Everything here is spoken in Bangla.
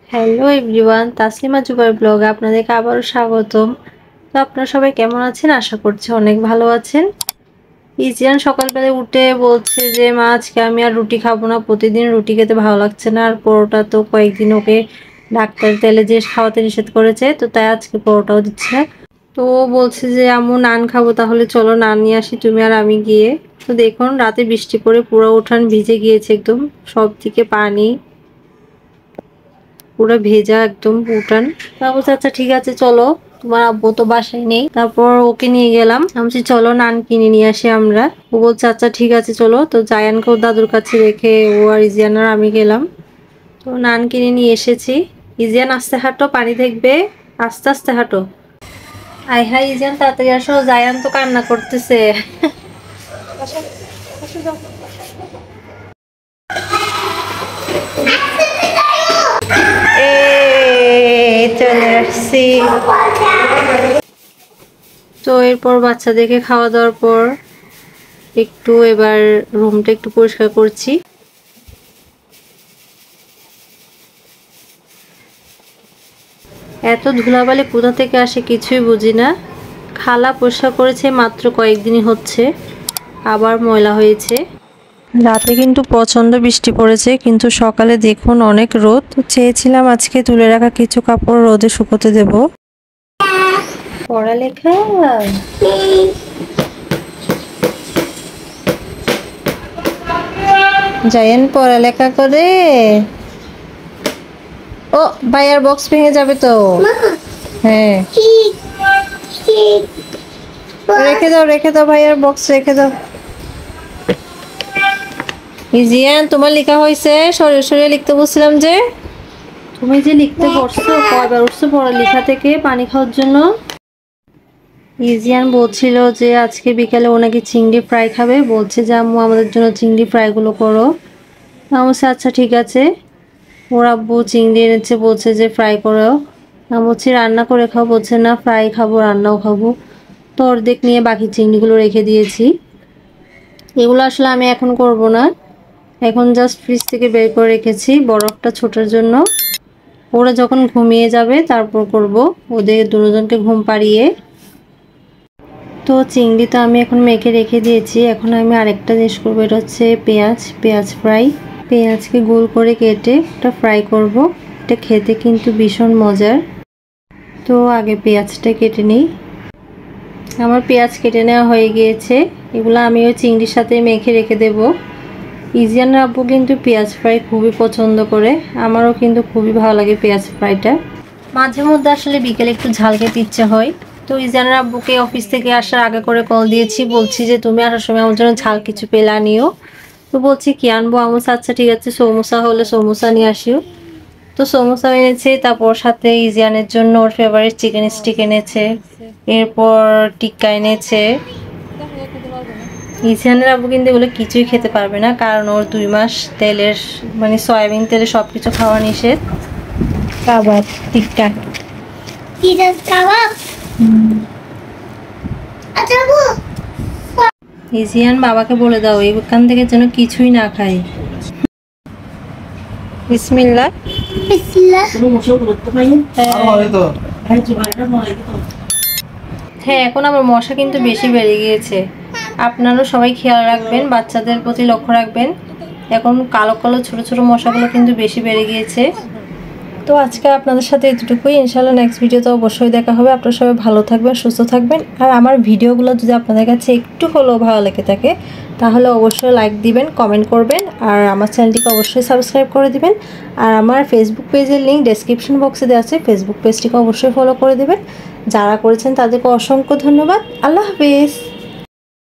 হ্যালো এভরিওয়ান, তাসলিমা জুবাইর ব্লগে আপনাদেরকে আবারও স্বাগতম। তো আপনারা সবাই কেমন আছেন? আশা করছি অনেক ভালো আছেন। ইজিয়ান সকালবেলা উঠে বলছে যে মা আজকে আমি আর রুটি খাবো না, প্রতিদিন রুটি খেতে ভালো লাগছে না, আর পরোটা তো কয়েকদিন ওকে ডাক্তার তেলে যে খাওয়াতে নিষেধ করেছে, তো তাই আজকে পরোটাও দিচ্ছে। তো ও বলছে যে আম্মু নান খাবো, তাহলে চলো নান নিয়ে আসি তুমি আর আমি গিয়ে। তো দেখুন রাতে বৃষ্টি পড়ে পুরো উঠান ভিজে গিয়েছে, একদম সব দিকে পানি, পুরো ভেজা একদম উঠান। তারপর আচ্ছা ঠিক আছে চলো, তোমার আব্বু তো বাসায় নেই। তারপর ওকে নিয়ে গেলাম, আমি বলছি চলো নান কিনে নিয়ে আসি আমরা। ও বলছে আচ্ছা ঠিক আছে চলো। তো জায়ানকে ওর দাদুর কাছে রেখে ও আর ইজিয়ান আর আমি গেলাম। তো নান কিনে নিয়ে এসেছি। ইজিয়ান আস্তে হাঁটো, পানি দেখবে, আস্তে আস্তে হাঁটো। আয় হাই ইজিয়ান তাড়াতাড়ি আসো, জায়ান তো কান্না করতেছে। চলে আসছি। তো এরপর বাচ্চাদেরকে খাওয়া দাওয়ার পর একটু এবার রুমটা একটু পরিষ্কার করছি। এত ধুলাবালি কোথা থেকে আসে কিছুই বুঝি না। খালা পরিষ্কার করেছে মাত্র কয়েকদিনই হচ্ছে, আবার ময়লা হয়েছে। রাতে কিন্তু প্রচন্ড বৃষ্টি পড়েছে, কিন্তু সকালে দেখুন অনেক রোদ। চেয়েছিলাম আজকে তুলে রাখা কিছু কাপড় রোদে শুকোতে দেব। পড়ালেখা জায়ান পড়ালেখা করে। ও ভাইয়ার বক্স ভেঙে যাবে তো। হ্যাঁ রেখে দাও রেখে দাও, ভাইয়ার বক্স রেখে দাও। ইজিয়ান তোমার লেখা হয়েছে? সরে সরে লিখতে বলছিলাম যে। তুমি যে লিখতে বসছো, কয়বার উঠছো পড়ালেখা থেকে পানি খাওয়ার জন্য? ইজিয়ান বলছিল যে আজকে বিকালে ও নাকি চিংড়ি ফ্রাই খাবে, বলছে যে আম্মু আমাদের জন্য চিংড়ি ফ্রাইগুলো করো। আমি বলছি আচ্ছা ঠিক আছে। ওর আব্বু চিংড়ি এনেছে, বলছে যে ফ্রাই করো। আমি বলছি রান্না করে খাও, বলছে না ফ্রাই খাবো রান্নাও খাবো। তো অর্ধেক নিয়ে বাকি চিংড়িগুলো রেখে দিয়েছি। এগুলো আসলে আমি এখন করব না, এখন জাস্ট ফ্রিজ থেকে বের করে রেখেছি বরফটা ছোটার জন্য। ওরা যখন ঘুমিয়ে যাবে তারপর করব, ওদের দুজনকে ঘুম পাড়িয়ে। তো চিংড়ি তো আমি এখন মেখে রেখে দিয়েছি। এখন আমি আরেকটা জিনিস করবো, এটা হচ্ছে পেঁয়াজ ফ্রাই। পেঁয়াজকে গোল করে কেটে এটা ফ্রাই করব। এটা খেতে কিন্তু ভীষণ মজার। তো আগে পেঁয়াজটা কেটে নিই। আমার পেঁয়াজ কেটে নেওয়া হয়ে গিয়েছে। এগুলো আমি ওই চিংড়ির সাথে মেখে রেখে দেব। ইজিয়ানের আব্বু কিন্তু পেঁয়াজ ফ্রাই খুবই পছন্দ করে, আমারও কিন্তু খুবই ভালো লাগে পেঁয়াজ ফ্রাইটা। মাঝে মধ্যে আসলে বিকেলে একটু ঝাল খেতে ইচ্ছে হয়। তো ইজিয়ানের আব্বুকে অফিস থেকে আসার আগে করে কল দিয়েছি, বলছি যে তুমি আসার সময় আমার জন্য ঝাল কিছু পেলে আনিও। তো বলছি কি আনবো? আমার আচ্ছা ঠিক আছে সমোসা হলে সমোসা নিয়ে আসিও। তো সমোসা এনেছে, তারপর সাথে ইজিয়ানের জন্য ওর ফেভারিট চিকেন স্টিক এনেছে, এরপর টিক্কা এনেছে। ইজিয়ানের আব্বু কিন্তু এগুলো কিছুই খেতে পারবে না, কারণ ওর 2 মাস তেলের মানে সয়াবিন তেলে সবকিছু খাওয়া নিষেধ। কাবাব টিক্কা ইজিয়ান বাবাকে বলে দাও এখান থেকে যেন কিছুই না খায়। বিসমিল্লাহ। হ্যাঁ এখন আমার মশা কিন্তু বেশি বেড়ে গিয়েছে, আপনারাও সবাই খেয়াল রাখবেন, বাচ্চাদের প্রতি লক্ষ্য রাখবেন। এখন কালো কালো ছোট ছোট মশাগুলো কিন্তু বেশি বেড়ে গিয়েছে। তো আজকে আপনাদের সাথে এতটুকুই, ইনশাআল্লাহ নেক্সট ভিডিওতে অবশ্যই দেখা হবে। আপনারা সবাই ভালো থাকবেন, সুস্থ থাকবেন। আর আমার ভিডিওগুলো যদি আপনাদের কাছে একটু হলেও ভালো লেগে থাকে তাহলে অবশ্যই লাইক দিবেন, কমেন্ট করবেন, আর আমার চ্যানেলটিকে অবশ্যই সাবস্ক্রাইব করে দিবেন। আর আমার ফেসবুক পেজের লিঙ্ক ডেসক্রিপশন বক্সে দেওয়া আছে, ফেসবুক পেজটিকে অবশ্যই ফলো করে দেবেন। যারা করেছেন তাদেরকে অসংখ্য ধন্যবাদ। আল্লাহ হাফেজ।